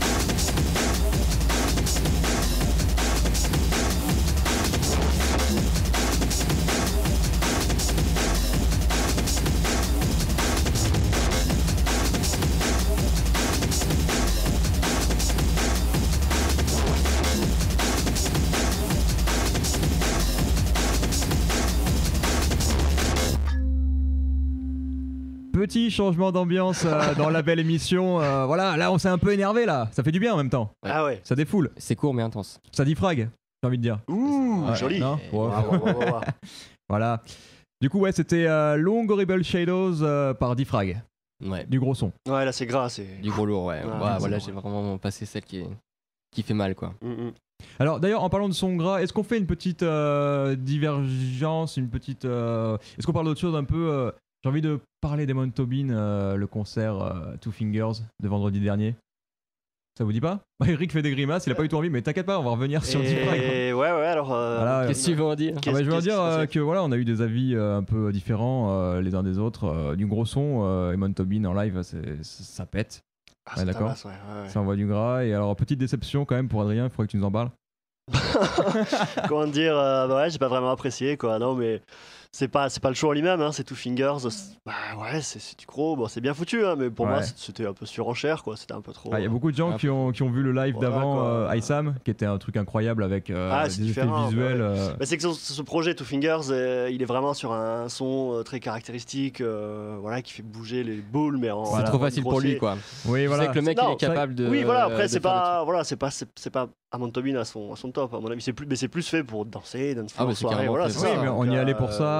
Petit changement d'ambiance euh, dans la belle émission. euh, voilà, là on s'est un peu énervé là. Ça fait du bien en même temps. Ouais. Ah ouais. Ça défoule. C'est court mais intense. Ça diffrag, j'ai envie de dire. Ouh, Ouais, joli. non Et- Ouais. Waouh, waouh, waouh, waouh. Voilà. Du coup, ouais, c'était euh, Long Horrible Shadows euh, par Diffrag. Ouais, Du gros son. Ouais, là c'est gras, c'est. du gros lourd, ouais. Ah, Ouais, c'est voilà, bon. j'ai vraiment passé celle qui, est... qui fait mal, quoi. Mm, mm. Alors d'ailleurs, en parlant de son gras, est-ce qu'on fait une petite euh, divergence, une petite... euh, Est-ce qu'on parle d'autre chose un peu euh, J'ai envie de parler d'Amon Tobin, euh, le concert euh, Two Fingers de vendredi dernier. Ça vous dit pas? Bah, Eric fait des grimaces, il a pas eu tout envie, mais t'inquiète pas, on va revenir sur Diffrag. Et ouais, ouais, alors. euh, Voilà, Qu'est-ce que tu veux en dire? Ah bah, je veux qu'est-ce dire qui s'est euh, passé que voilà, on a eu des avis euh, un peu différents euh, les uns des autres. euh, du gros son, euh, Amon Tobin en live, c'est- ça pète, Ah, ouais, ça d'accord. tabasse, ouais, ouais, ouais. ça envoie du gras. Et alors, petite déception quand même pour Adrien, il faudrait que tu nous en parles. Comment dire, euh, bah ouais, j'ai pas vraiment apprécié quoi. Non, mais c'est pas, c'est pas le show en lui-même, hein, c'est Two Fingers. c'est- Bah ouais, c'est c'est du gros. Bon, c'est bien foutu, hein, mais pour Ouais. moi, c'est- c'était un peu surenchère quoi. C'était un peu trop. Ah, il y a beaucoup de gens Ah, qui ont, qui ont vu le live voilà, d'avant, quoi. euh, Aysam, qui était un truc incroyable avec euh, Ah, c'est des effets différent, visuels. ouais. euh, Bah, c'est que ce, ce projet Two Fingers, euh, il est vraiment sur un son euh, très caractéristique, euh, voilà, qui fait bouger les boules, mais en. C'est Voilà. trop facile pour lui, grossier. quoi. Oui, Tu voilà. sais que le mec, Non, il est capable de. Oui, voilà. Après, de c'est faire des pas, voilà, c'est pas, c'est c'est pas Amon Tobin à son, à son top. À mon avis, c'est plus, mais c'est plus fait pour danser, danse Ah, bah, floor, c'est soirée, carrément voilà, fait c'est pour Oui, ça. mais Donc, on y allait pour euh, ça.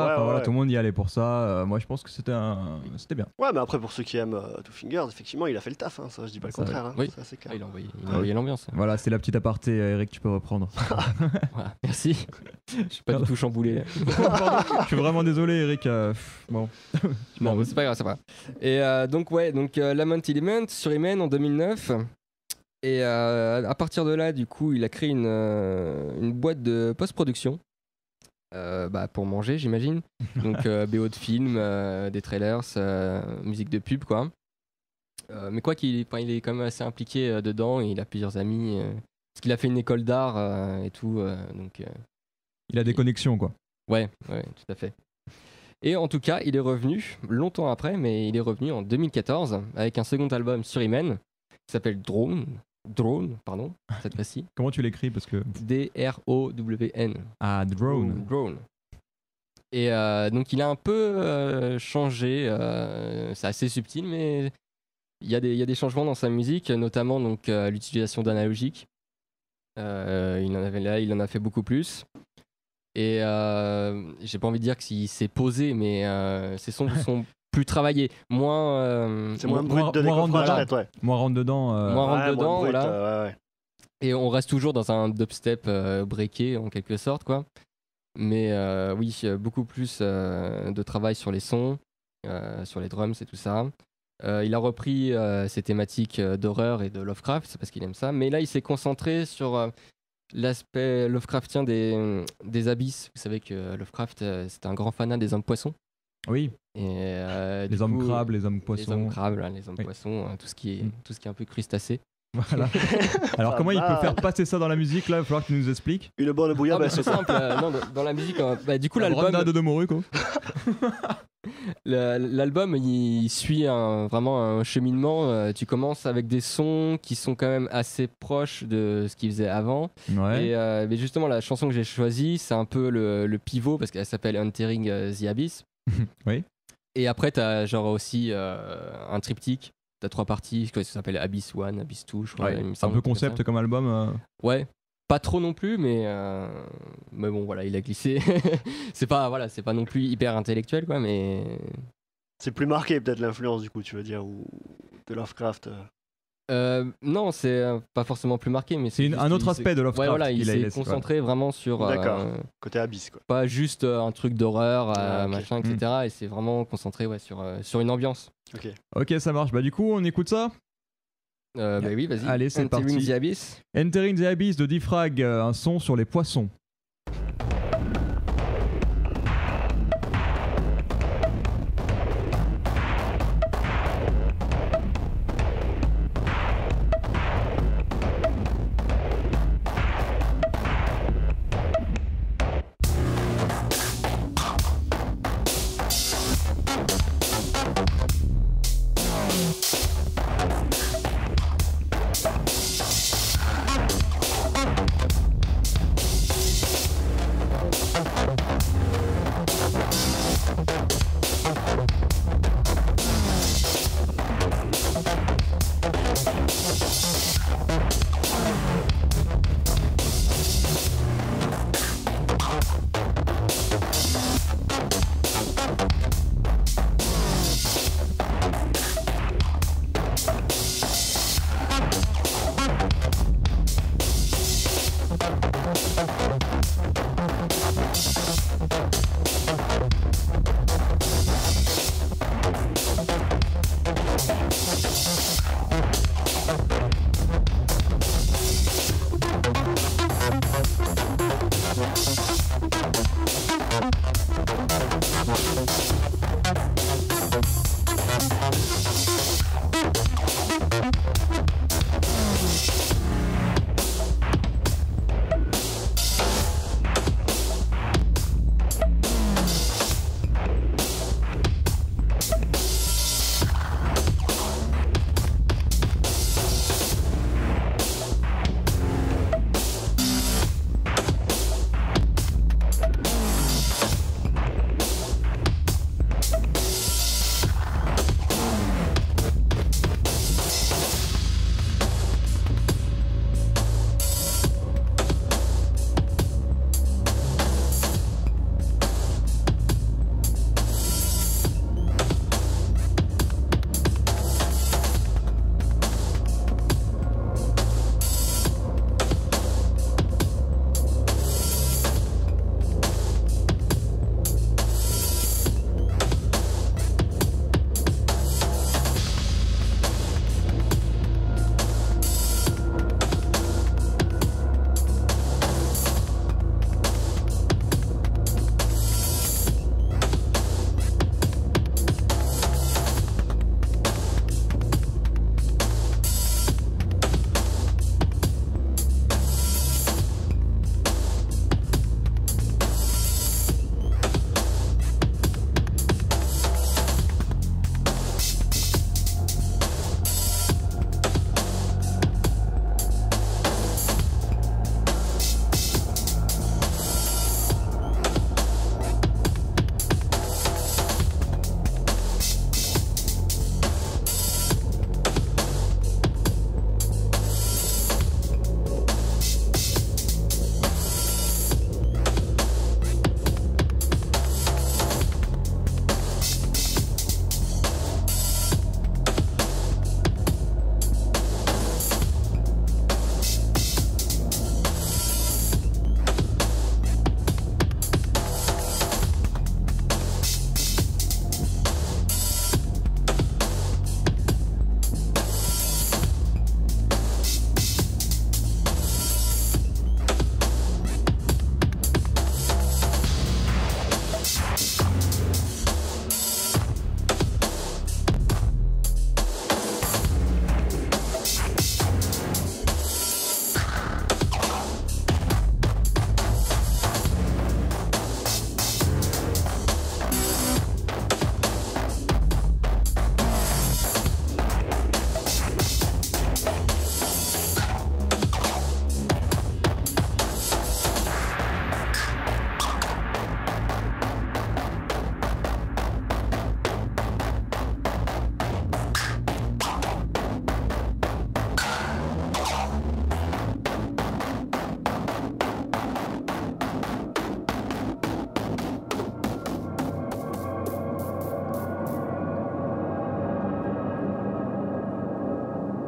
ouais, Enfin, voilà, ouais. tout le monde y allait pour ça. Euh, moi, je pense que c'était un... c'était bien. Ouais, mais après, pour ceux qui aiment euh, Two Fingers, effectivement, il a fait le taf. Hein, ça, je dis pas le Ça, contraire. Hein, oui. ça, c'est clair. Ah, il a envoyé, il a envoyé l'ambiance. Voilà, c'était la petite aparté. euh, Eric, tu peux reprendre. Voilà, merci. Je suis pas du tout chamboulé. Pardon, je suis vraiment désolé, Eric. euh, pff, bon. Non, mais c'est pas grave, c'est pas grave. Et euh, donc, ouais, donc euh, Lament Element sur Imen en deux mille neuf. Et euh, à partir de là, du coup, il a créé une, euh, une boîte de post-production. Euh, bah, pour manger, j'imagine. Donc, euh, B O de films, euh, des trailers, euh, musique de pub, quoi. Euh, mais quoi qu'il enfin, il est quand même assez impliqué euh, dedans. Et il a plusieurs amis. Euh, parce qu'il a fait une école d'art euh, et tout. euh, donc, euh, Il a des connexions, quoi. Ouais, ouais, tout à fait. Et en tout cas, il est revenu longtemps après, mais il est revenu en deux mille quatorze avec un second album sur Imen qui s'appelle Drone. Drone, pardon, cette fois-ci. Comment tu l'écris parce que... D R O W N. Ah, Drone. Drone. Et euh, donc, il a un peu euh, changé. euh, c'est assez subtil, mais il y, a des- il y a des changements dans sa musique, notamment donc, euh, l'utilisation d'analogiques. Euh, il en avait là, il en a fait beaucoup plus. Et euh, j'ai pas envie de dire que s'il s'est posé, mais euh, ses sons sont plus travaillés, moins. euh, C'est moins Moins- brut de moins décoffrage, rentre peut-être, ouais. Moi, rentre dedans. euh, Moins rentre Ouais, dedans, brut, voilà. euh, ouais, ouais. Et on reste toujours dans un dubstep euh, breaké en quelque sorte, quoi. Mais euh, oui, euh, beaucoup plus euh, de travail sur les sons, euh, sur les drums et tout ça. Euh, il a repris euh, ses thématiques euh, d'horreur et de Lovecraft, c'est parce qu'il aime ça. Mais là, il s'est concentré sur euh, l'aspect Lovecraftien des, des abysses. Vous savez que Lovecraft, euh, c'était un grand fanat des hommes poissons. Oui, Et, euh, les du hommes coup, crabes, les hommes Les poissons. hommes crabes, là, les hommes Oui. poissons, hein, tout, ce qui est, Mm. tout ce qui est un peu crustacé. Voilà. Alors, Ça comment il peut va. faire passer ça dans la musique, là? Il va falloir que tu nous expliques. Une bonne Ah, bouillabaisse. bah, c'est simple, euh, non, dans, dans la musique, euh, bah, du coup, La l'album, Branda de Morico. Le- L'album, il suit un- vraiment un cheminement. Euh, tu commences avec des sons qui sont quand même assez proches de ce qu'il faisait avant. Ouais. Et euh, mais justement, la chanson que j'ai choisie, c'est un peu le, le pivot parce qu'elle s'appelle Entering euh, the Abyss. Oui. Et après, tu as genre aussi euh, un triptyque. Tu as trois parties. Je crois que ça s'appelle Abyss un, Abyss deux, je crois. Ouais. il me Un semble, peu un truc comme concept ça. comme album. euh. Ouais. Pas trop non plus, mais, euh, mais bon, voilà, il a glissé. c'est pas, voilà, c'est pas non plus hyper intellectuel, quoi, mais C'est plus marqué, peut-être, l'influence, du coup, tu veux dire, ou de Lovecraft. euh. Euh, non, c'est euh, pas forcément plus marqué, mais C'est une- juste un autre qu'il aspect s'est- de Lovecraft Ouais, voilà, il qu'il a s'est laissé, concentré vraiment sur. euh, D'accord. Côté Abyss, quoi. pas juste euh, un truc d'horreur, euh, Ah, ok. machin, et cetera. Et c'est vraiment concentré ouais, sur, euh, sur une ambiance. Ok. Ok, ça marche. Bah, du coup, on écoute ça. Euh, bah oui, vas-y. Allez, c'est Entering parti. the Abyss. Entering the Abyss de Diffrag, euh, un son sur les poissons. Thank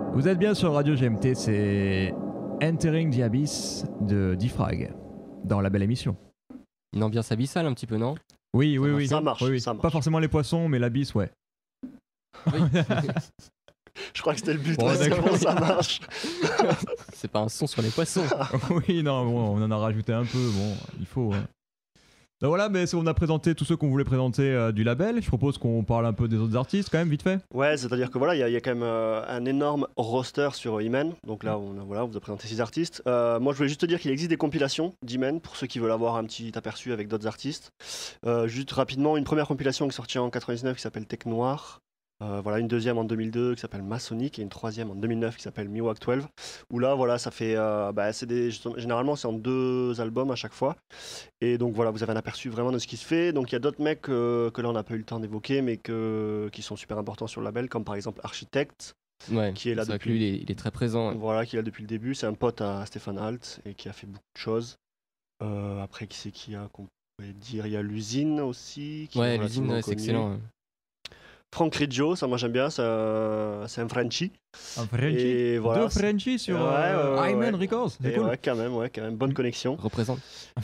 Vous êtes bien sur Radio G M T, c'est Entering the Abyss de Diffrag, dans la belle émission. Une ambiance abyssale un petit peu, non? Oui, oui, oui. Ça marche, Oui, oui. ça marche. Pas forcément les poissons, mais l'abysse, ouais. Oui. Je crois que c'était le but, Bon, ouais, c'est d'accord. bon, ça marche. C'est pas un son sur les poissons. Oui, non, bon, on en a rajouté un peu, bon, il faut. Hein. Donc voilà, mais on a présenté tous ceux qu'on voulait présenter euh, du label. Je propose qu'on parle un peu des autres artistes quand même, vite fait. Ouais, c'est-à-dire que voilà, il y, a- il y a quand même euh, un énorme roster sur Iman. Donc là, on, a- voilà, on vous a présenté six artistes. Euh, moi, je voulais juste te dire qu'il existe des compilations d'Iman pour ceux qui veulent avoir un petit aperçu avec d'autres artistes. Euh, juste rapidement, une première compilation qui est sortie en quatre-vingt-dix-neuf qui s'appelle Tech Noir. Euh, voilà, une deuxième en deux mille deux qui s'appelle Masonic et une troisième en deux mille neuf qui s'appelle Miwak douze. Où là, voilà, ça fait, euh, bah, c'est des, généralement, c'est en deux albums à chaque fois. Et donc voilà, vous avez un aperçu vraiment de ce qui se fait. Donc il y a d'autres mecs euh, que là on n'a pas eu le temps d'évoquer, mais que, qui sont super importants sur le label, comme par exemple Architect, Ouais, qui est là c'est vrai depuis- que lui, il est, il est très présent. voilà, qui est là depuis le début. C'est un pote à Stéphane Alt et qui a fait beaucoup de choses. Euh, après, qui c'est qui a qu'on pourrait dire? Il y a l'usine aussi. Qui Ouais, est l'usine, relativement ouais, c'est connue. excellent. Franck Riggio, ça moi j'aime bien, c'est un, c'est un Frenchie. Un Frenchie. Et voilà. Deux Frenchies sur Ouais, euh, ouais, ouais, Hyman ouais. Records, c'est Et cool. ouais, quand même, ouais, quand même, bonne connexion. Représente.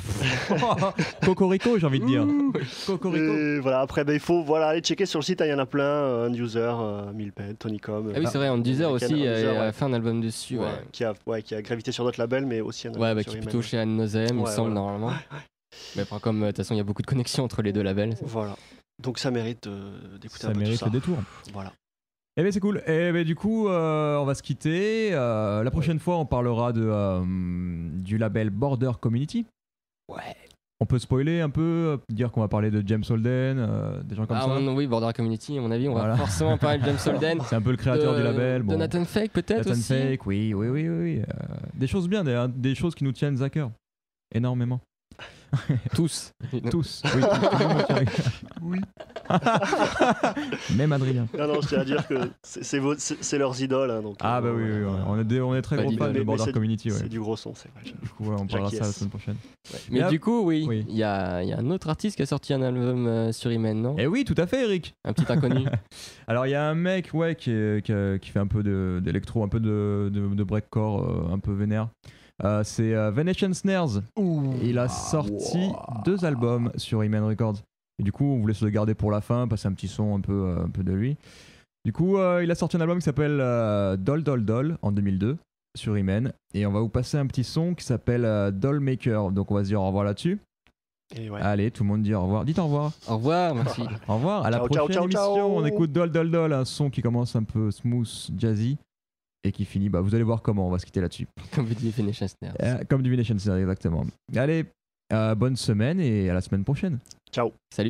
Cocorico, j'ai envie de dire. Cocorico. Et voilà, après, ben, il faut voilà, aller checker sur le site, hein, il y en a plein. euh, End-User, euh, Milped, Tonycom. Ah oui, c'est vrai, on disait Avec aussi, un- il Anduzer, a ouais. fait un album dessus. Ouais, Ouais, qui, a, ouais, qui a gravité sur d'autres labels, mais aussi un ouais album bah, sur qui est Iman. plutôt chez Anne Nozem, il me Ouais, semble, voilà. normalement. Mais après, comme de toute façon, il y a beaucoup de connexions entre les deux labels. Voilà. Donc ça mérite euh, d'écouter Ça un peu mérite tout le ça. détour. Voilà. Eh bien c'est cool. Eh bien du coup, euh, on va se quitter. Euh, la prochaine fois, on parlera de, euh, du label Border Community. Ouais. On peut spoiler un peu, euh, dire qu'on va parler de James Holden, euh, des gens comme Ah, ça. on- oui, Border Community, à mon avis, on Voilà. va forcément parler de James Holden. C'est un peu le créateur de, du label. De Bon. Nathan Fake, peut-être Nathan aussi. Fake, oui, oui, oui, oui. oui. Euh, des choses bien, des, des choses qui nous tiennent à cœur. Énormément. Tous. Tous. Oui, tout, tout le monde tient à cœur. Oui. Même Adrien. Non, non, je tiens à dire que c'est, c'est, vos- c'est- c'est leurs idoles. hein, donc, Ah euh, bah oui, oui, oui, voilà. on est, des- on est très Pas gros d'idole, fans de mais- mais Border c'est- Community. Ouais. C'est du gros son, c'est vrai. Du coup, ouais, on parlera ça la J'acquiesce. semaine prochaine. Mais Et du coup, oui, oui. il y, a, il y a un autre artiste qui a sorti un album euh, sur Iman, non? Eh oui, tout à fait, Eric. Un petit inconnu. Alors il y a un mec ouais, qui, est- qui, a- qui fait un peu de- d'électro, un peu de, de, de breakcore, euh, un peu vénère. Euh, c'est euh, Venetian Snares. Il a sorti deux albums sur Iman Records. Et du coup, on voulait se le garder pour la fin, passer un petit son un peu, euh, un peu de lui. Du coup, euh, il a sorti un album qui s'appelle euh, Doll Doll Doll en deux mille deux sur Iman. Et on va vous passer un petit son qui s'appelle euh, Doll Maker. Donc on va se dire au revoir là-dessus. Et ouais. Allez, tout le monde dit au revoir. Dites au revoir. Au revoir, merci. Au revoir, à la Ciao, prochaine ciao, ciao, émission. ciao. On écoute Doll Doll Doll, un son qui commence un peu smooth, jazzy et qui finit, bah, vous allez voir comment, on va se quitter là-dessus. Comme vous dites, Venetian Snares. Euh, comme Divination Snare, exactement. Allez, euh, bonne semaine et à la semaine prochaine. Ciao. Salut.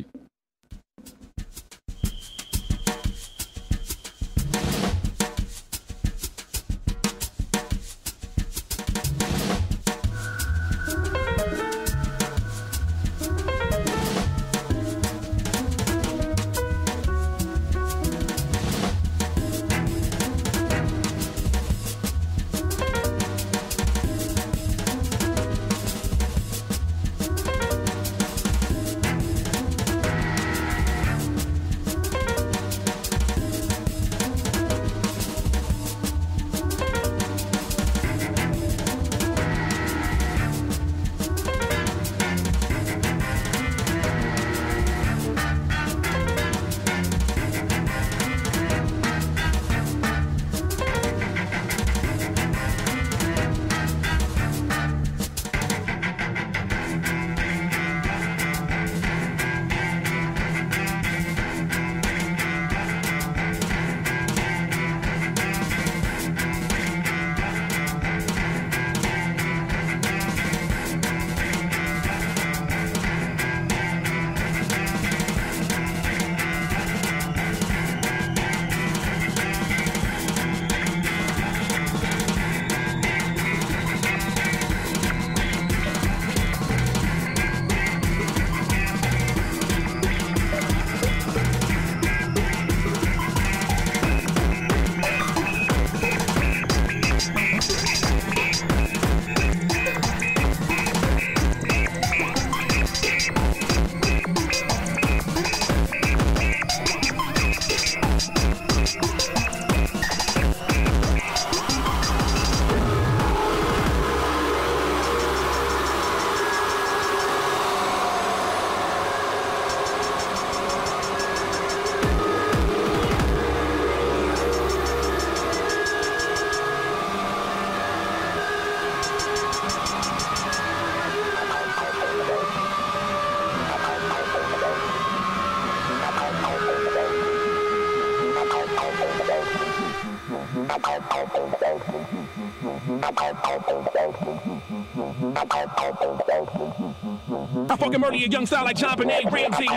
I fucking murder your young style like John Benet Ramsey.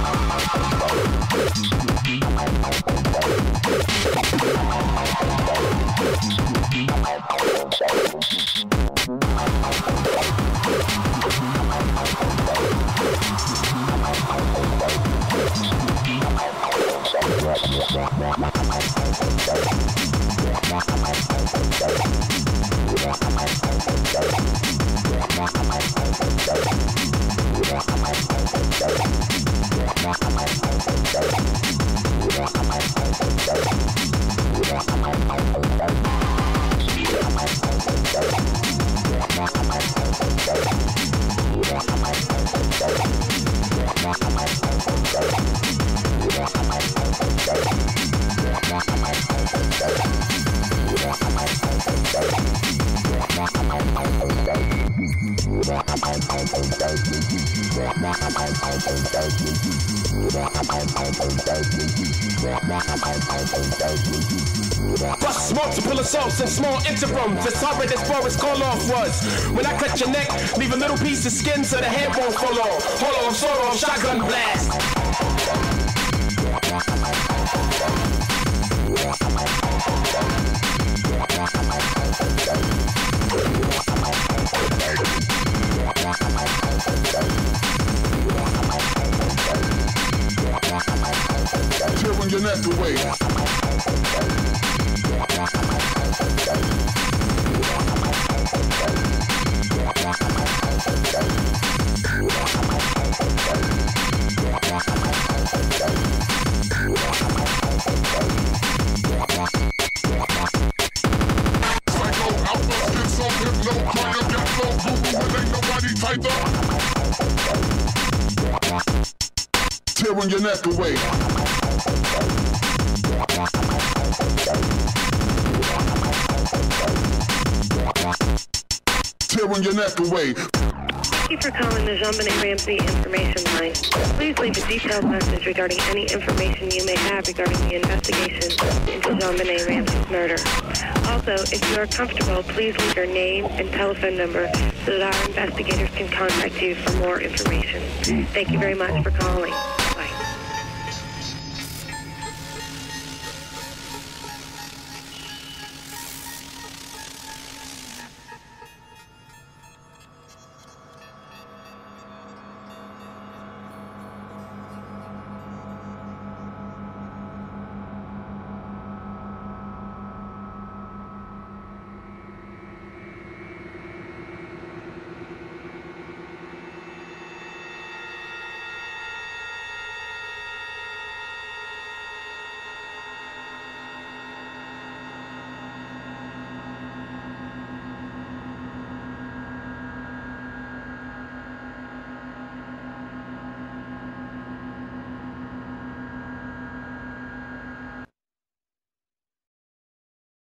Bust multiple assaults in small intervals. As hard as far as call off was. When I cut your neck, leave a little piece of skin so the head won't fall off. Hold on, sort on, shotgun blast. Tearing your neck away. Tearing your neck away. Tearing your neck away. Thank you for calling the JonBenet Ramsey information line. Please leave a detailed message regarding any information you may have regarding the investigation into JonBenet Ramsey's murder. Also, if you are comfortable, please leave your name and telephone number so that our investigators can contact you for more information. Thank you very much for calling.